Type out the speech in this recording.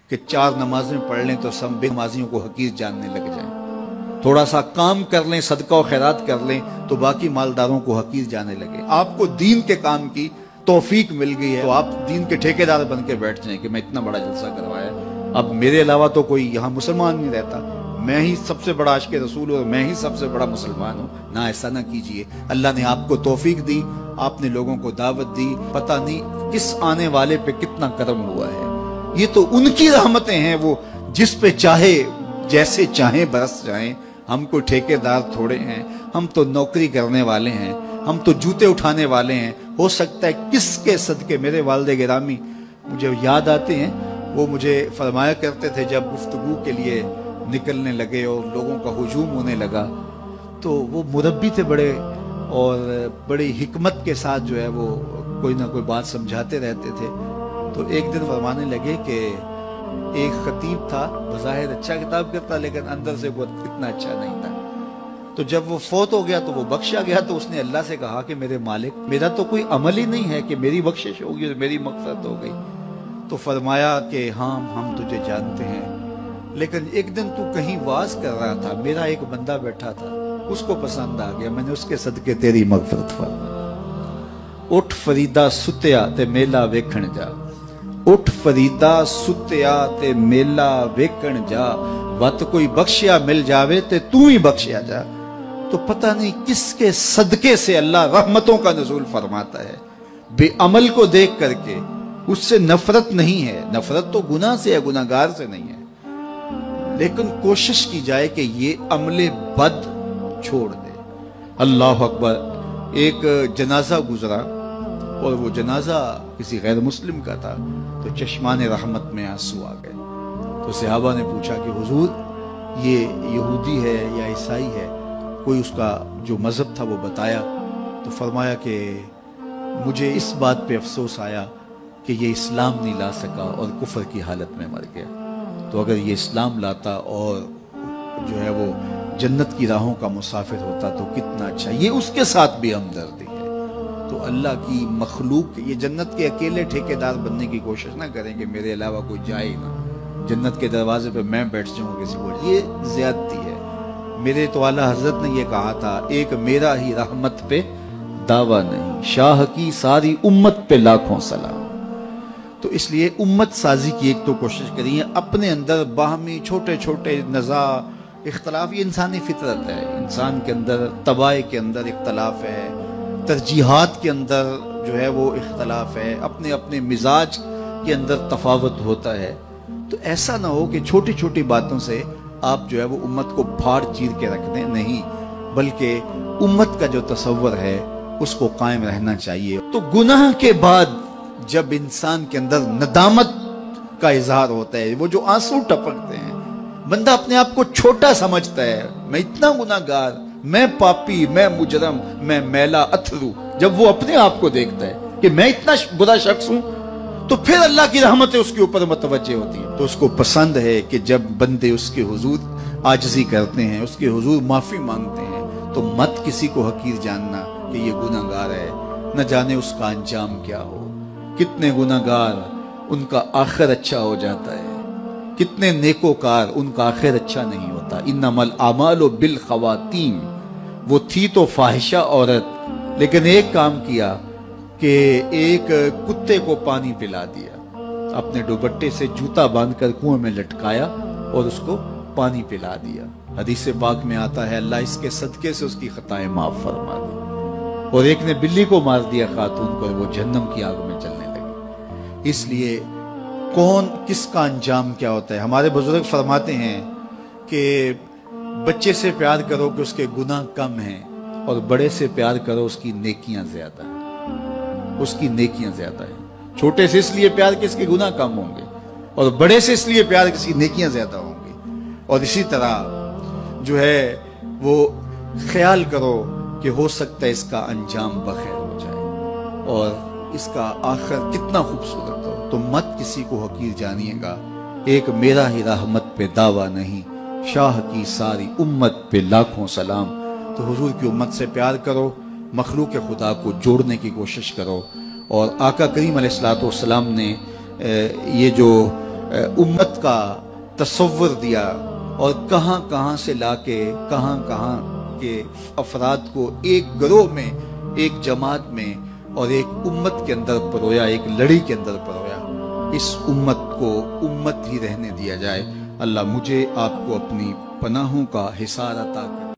کہ 4 نمازیں پڑھ لیں تو سب بے نمازیوں کو حقیر جاننے لگ جائیں، تھوڑا سا کام کر لیں، صدقہ و خیرات کر لیں تو باقی مالداروں کو حقیر جانے لگے۔ آپ کو دین کے کام کی توفیق مل گئی ہے تو آپ دین کے ٹھیکیدار بن کے بیٹھ جائیں کہ میں اتنا بڑا جلسہ کروایا، اب میرے علاوہ تو کوئی یہاں مسلمان نہیں رہتا، میں ہی سب سے بڑا عاشق رسول اور میں ہی سب سے بڑا مسلمان ہوں۔ نہ، ایسا نہ کیجئے۔ اللہ نے آپ کو توفیق دی، آپ نے لوگوں کو دعوت دی، پتہ نہیں کس آنے والے پہ کتنا کرم ہوا ہے۔ یہ تو ان کی رحمتیں ہیں، وہ جس پہ چاہے جیسے چاہیں برس جائیں۔ ہم کو ٹھیکیدار تھوڑے ہیں، ہم تو نوکری کرنے والے ہیں، ہم تو جوتے اٹھانے والے ہیں۔ ہو سکتا ہے کس کے صدقے میرے والد گرامی مجھے یاد آتے ہیں، وہ مجھے فرمایا کرتے تھے جب گفتگو کے لیے نکلنے لگے اور لوگوں کا ہجوم ہونے لگا تو وہ مربی تھے بڑے، اور بڑی حکمت کے ساتھ جو ہے وہ کوئی نہ کوئی بات سمجھاتے رہتے تھے۔ تو ایک دن فرمانے لگے کہ ایک خطیب تھا، بظاہر اچھا کتاب کرتا لیکن اندر سے وہ اتنا اچھا نہیں تھا، تو جب وہ فوت ہو گیا تو وہ بخشا گیا تو اس نے اللہ سے کہا کہ میرے مالک، میرا تو کوئی عمل ہی نہیں ہے کہ میری بخشش ہوگی اور میری مغفرت ہو گئی۔ تو فرمایا کہ ہاں ہم تجھے جانتے ہیں، لیکن ایک دن تو کہیں واز کر رہا تھا، میرا ایک بندہ بیٹھا تھا، اس کو پسند آ گیا، میں نے اس کے صدقے تیری مغفرت فرمائی۔ اٹھ فریدا ستیا تے میلہ ویکھن جا، اٹھ فریدا ستیا تے میلہ ویکھن جا، وت کوئی بخشیا مل جاوے تے تو ہی بخشیا جا۔ تو پتہ نہیں کس کے صدقے سے اللہ رحمتوں کا نزول فرماتا ہے۔ بے عمل کو دیکھ کر کے اس سے نفرت نہیں ہے، نفرت تو گناہ سے ہے، گناہگار سے نہیں ہے، لیکن کوشش کی جائے کہ یہ عمل بد چھوڑ دے۔ اللہ اکبر۔ ایک جنازہ گزرا اور وہ جنازہ کسی غیر مسلم کا تھا، تو چشمان رحمت میں آنسو آ گئے۔ تو صحابہ نے پوچھا کہ حضور یہ یہودی ہے یا عیسائی ہے؟ کوئی اس کا جو مذہب تھا وہ بتایا، تو فرمایا کہ مجھے اس بات پہ افسوس آیا کہ یہ اسلام نہیں لا سکا اور کفر کی حالت میں مر گیا، تو اگر یہ اسلام لاتا اور جو ہے وہ جنت کی راہوں کا مسافر ہوتا تو کتنا اچھا۔ یہ اس کے ساتھ بھی ہمدردی ہے۔ تو اللہ کی مخلوق، یہ جنت کے اکیلے ٹھیکیدار بننے کی کوشش نہ کریں کہ میرے علاوہ کوئی جائے نہ، جنت کے دروازے پہ میں بیٹھ جاؤں کسی کو، یہ زیادتی ہے۔ میرے تو اعلیٰ حضرت نے یہ کہا تھا، ایک میرا ہی رحمت پہ دعویٰ نہیں، شاہ کی ساری امت پہ لاکھوں سلام۔ تو اس لیے امت سازی کی ایک تو کوشش کریے، اپنے اندر باہمی چھوٹے چھوٹے نزاع اختلاف، یہ انسانی فطرت ہے، انسان کے اندر طبائع کے اندر اختلاف ہے، ترجیحات کے اندر جو ہے وہ اختلاف ہے، اپنے اپنے مزاج کے اندر تفاوت ہوتا ہے۔ تو ایسا نہ ہو کہ چھوٹی چھوٹی باتوں سے آپ جو ہے وہ امت کو پھاڑ چیر کے رکھ دیں، نہیں، بلکہ امت کا جو تصور ہے اس کو قائم رہنا چاہیے۔ تو گناہ کے بعد جب انسان کے اندر ندامت کا اظہار ہوتا ہے، وہ جو آنسو ٹپکتے ہیں، بندہ اپنے آپ کو چھوٹا سمجھتا ہے، میں اتنا گناہگار، میں پاپی، میں مجرم، میں میلا اتھرو، جب وہ اپنے آپ کو دیکھتا ہے کہ میں اتنا برا شخص ہوں، تو پھر اللہ کی رحمتیں اس کے اوپر متوجہ ہوتی ہیں۔ تو اس کو پسند ہے کہ جب بندے اس کے حضور عاجزی کرتے ہیں، اس کے حضور معافی مانگتے ہیں، تو مت کسی کو حقیر جاننا کہ یہ گناہگار ہے، نہ جانے اس کا انجام کیا ہو۔ کتنے گناہگار ان کا آخر اچھا ہو جاتا ہے، کتنے نیکوکار ان کا آخر اچھا نہیں ہوتا۔ انما الاعمال بالخواتیم، وہ تھی تو فاحشہ عورت، لیکن ایک کام کیا کہ ایک کتے کو پانی پلا دیا، اپنے دوپٹے سے جوتا باندھ کر کنویں میں لٹکایا اور اس کو پانی پلا دیا۔ حدیث پاک میں آتا ہے اللہ اس کے صدقے سے اس کی خطائیں معاف فرما دی۔ اور ایک نے بلی کو مار دیا خاتون کو، وہ جہنم کی آگ میں جلنے لگی۔ اس لیے کون کس کا انجام کیا ہوتا ہے؟ ہمارے بزرگ فرماتے ہیں کہ بچے سے پیار کرو کہ اس کے گناہ کم ہیں، اور بڑے سے پیار کرو اس کی نیکیاں زیادہ ہیں، اس کی نیکیاں زیادہ ہیں۔ چھوٹے سے اس لیے پیار کہ اس کے گناہ کم ہوں گے، اور بڑے سے اس لیے پیار کہ اس کی نیکیاں زیادہ ہوں گی۔ اور اسی طرح جو ہے وہ خیال کرو کہ ہو سکتا ہے اس کا انجام بخیر ہو جائے اور اس کا آخر کتنا خوبصورت ہو۔ تو مت کسی کو حقیر جانیے گا، ایک میرا ہی رحمت پہ دعویٰ نہیں، شاہ کی ساری امت پہ لاکھوں سلام۔ تو حضور کی امت سے پیار کرو، مخلوق خدا کو جوڑنے کی کوشش کرو، اور آقا کریم علیہ الصلوۃ والسلام نے یہ جو उम्मत का तस्वुर दिया और कहां कहां से लाके कहां कहां के अफराद को एक गिरोह में, एक जमात में और एक उम्मत के अंदर परोया, एक लड़ी के अंदर परोया। इस उम्मत को उम्मत ही रहने दिया जाए। अल्लाह मुझे आपको अपनी पनाहों का हिसार अता करे।